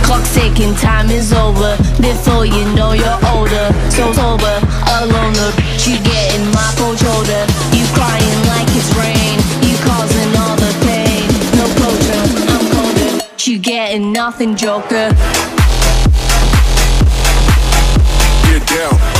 Clock's ticking, time is over. Before you know you're older. So sober, alone, you getting my cold shoulder. You crying like it's rain. You causing all the pain. No closure, I'm colder. You getting nothing, Joker. Get down.